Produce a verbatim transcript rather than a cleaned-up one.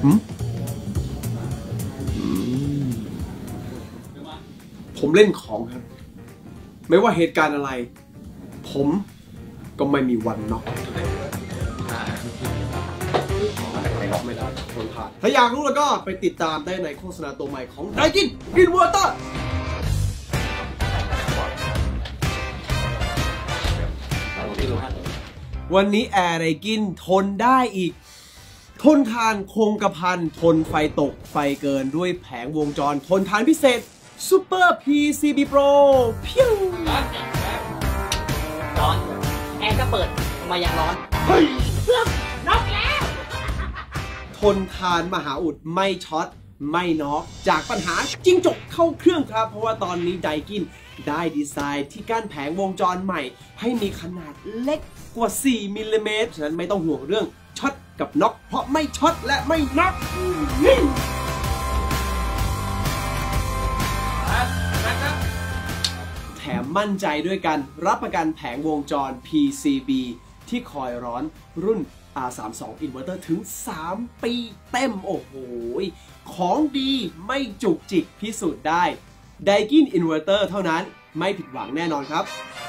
ผมเล่นของครับไม่ว่าเหตุการณ์อะไรผมก็ไม่มีวันน็อกไม่น็อกไม่ได้ทนทานถ้าอยากรู้แล้วก็ไปติดตามได้ในโฆษณาตัวใหม่ของไดกินอินเวอร์เตอร์วันนี้แอร์ไดกินทนได้อีกทนทานคงกระพันทนไฟตกไฟเกินด้วยแผงวงจรทนทานพิเศษซูเปอร์ พี ซี บี Pro พิ้วร้อนแอร์ก็เปิดมาอย่างร้อนเฮ้ยเพื่อนน็อกแล้วทนทานมหาอุดไม่ช็อตไม่น็อกจากปัญหาจิ้งจกเข้าเครื่องครับเพราะว่าตอนนี้ไดกินได้ดีไซน์ที่กั้นแผงวงจรใหม่ให้มีขนาดเล็กกว่าสี่มิลลิเมตรฉะนั้นไม่ต้องห่วงเรื่องช็อตกับน็อกเพราะไม่ช็อตและไม่น็อกแถมมั่นใจด้วยกันรับประกันแผงวงจร พี ซี บี ที่คอยร้อนรุ่น อาร์ สามสิบสอง Inverter ถึงสามปีเต็มโอ้โหของดีไม่จุกจิกพิสูจน์ได้ Daikin Inverter เท่านั้นไม่ผิดหวังแน่นอนครับ